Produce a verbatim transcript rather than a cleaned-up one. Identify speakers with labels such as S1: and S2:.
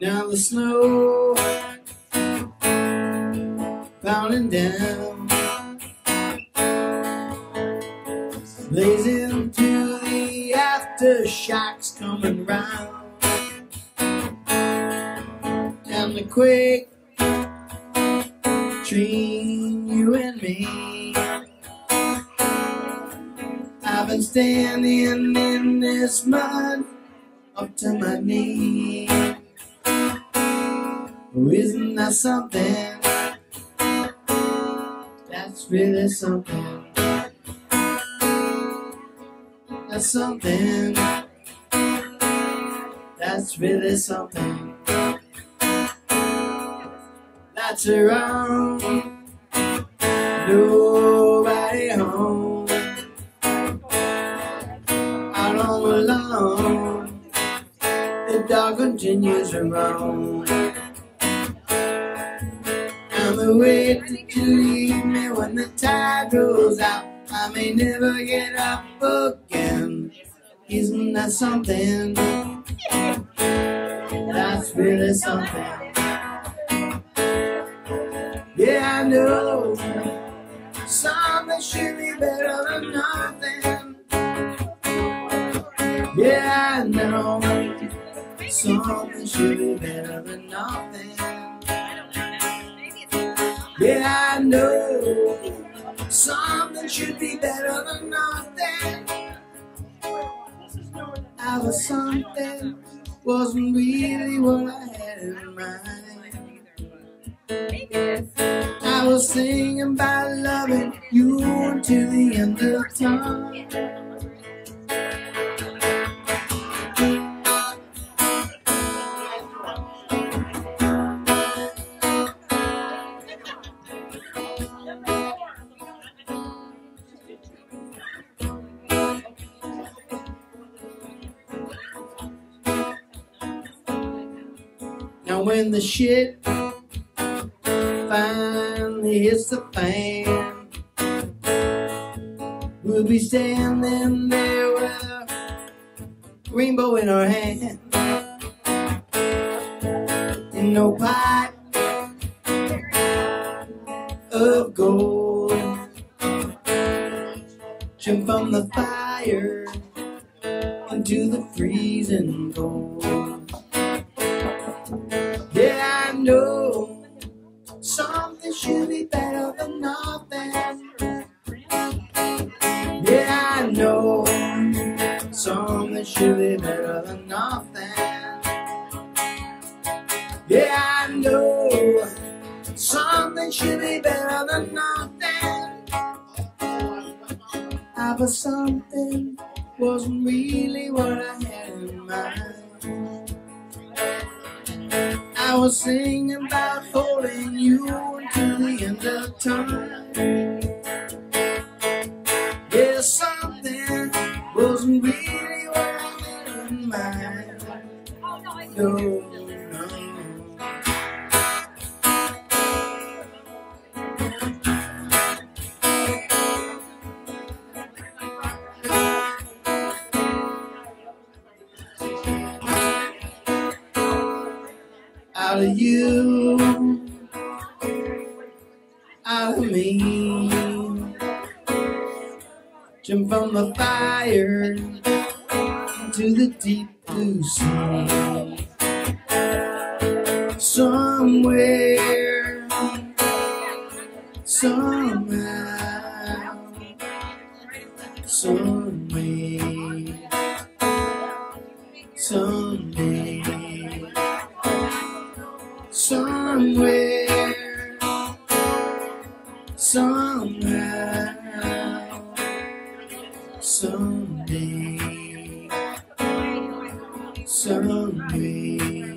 S1: Now the snow pounding down, blazing through the aftershocks coming round, and the quake between you and me. I've been standing in this mud up to my knees. Oh, isn't that something? That's really something. That's something. That's really something. That's around, nobody home, out on the lawn, the dog continues to roam. And the way that you leave me when the tide goes out, I may never get up again. Isn't that something? That's really something. Yeah, I know something should be better than nothing. Yeah, I know something should be better than nothing. Yeah, I know something should be better than nothing. I was something wasn't really what I had in mind. I was thinking about loving you until the end of time. Now when the shit finally hits the fan, we'll be standing there with a rainbow in our hand, and no pot of gold. Jump from the fire into the freezing cold. Yeah, I know something should be better than nothing. Yeah, I know something should be better than nothing. Yeah, I know something should be better than nothing. I but something wasn't really what I had in mind. I was singing about holding you until the end of time. Yeah, something wasn't really what I had in mind. No, no. Out of you, out of me, jump from the fire into the deep blue sea. Somewhere, somehow, someway, someday. Somewhere, somehow, someday, someday.